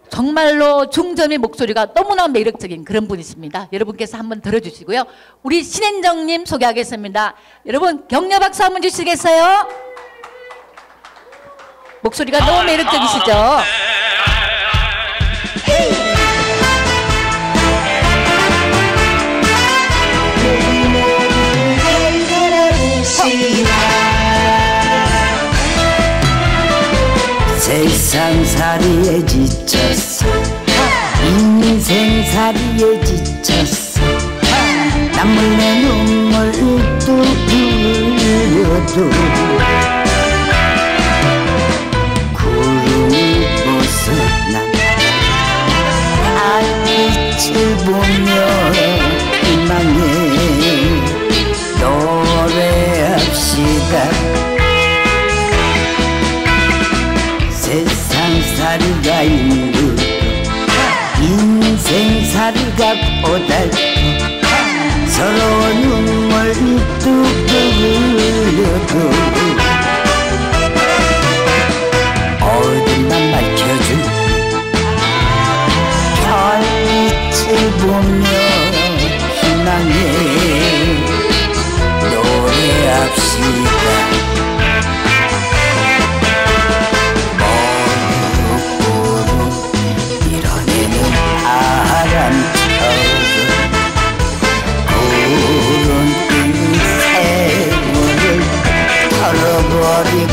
정말로 중점의 목소리가 너무나 매력적인 그런 분이십니다. 여러분께서 한번 들어주시고요. 우리 신현정님 소개하겠습니다. 여러분 격려 박수 한번 주시겠어요? 목소리가 너무 매력적이시죠? 세상살이에 지쳤어, 인생살이에 지쳤어. 남물의 눈물 뚝 흘려도 구름을 벗어나 달빛을 보며 희망에 노래합시다. 세상살이가 힘들고 인생살이가 고달퍼 서로 눈물 뚝뚝 흘려도 어둠만 밝혀준 별빛을 보며 희망에 노래합시다. 버리고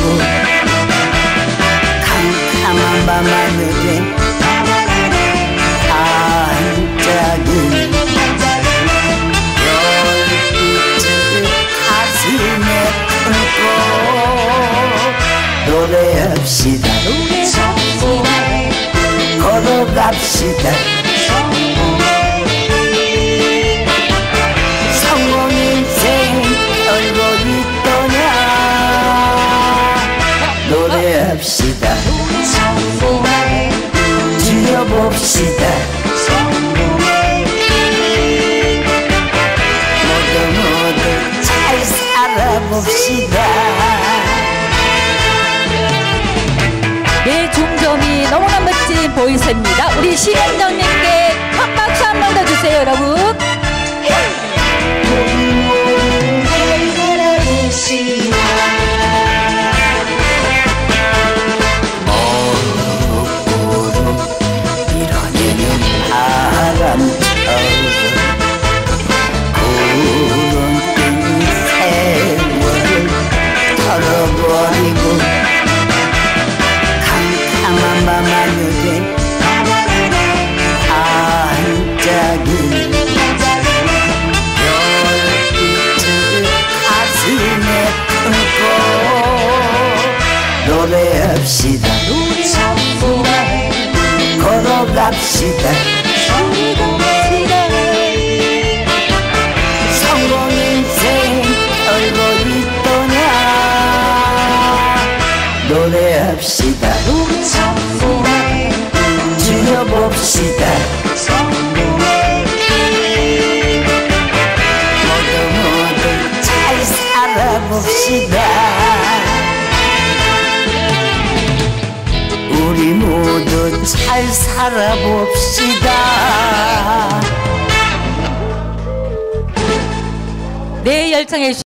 캄캄한 밤하늘에 반짝이 별빛을 가슴에 품고 노래합시다. 걸어갑시다. 성공 인생 별거 있더냐. 노래합시다. 즐겨봅시다. 모두 잘 살아봅시다. 네, 중점이 너무나 멋진 보이스입니다. 우리 신현정님께 큰 박수 한 번 더 주세요, 여러분. 털어버리고 캄캄한 밤하늘에 반짝이 별빛을 가슴에 품고 노래합시다. 걸어갑시다. 성공 인생 별거 있더냐. 노래합시다. 즐겨봅시다. 모두 잘 살아봅시다. 우리 모두 잘 살아봅시다. 네, 열창해 주시죠.